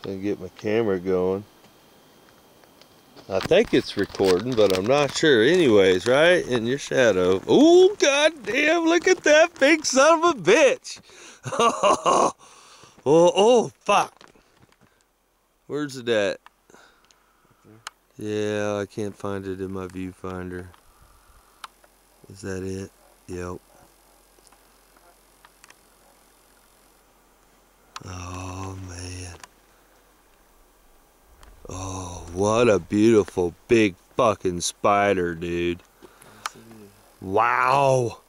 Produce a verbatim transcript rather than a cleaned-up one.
Gonna get my camera going. I think it's recording, but I'm not sure. Anyways, right in your shadow. Oh, goddamn! Look at that big son of a bitch! Oh, oh, oh, fuck! Where's it at? Yeah, I can't find it in my viewfinder. Is that it? Yep. Oh, man. Oh, what a beautiful big fucking spider, dude. Wow.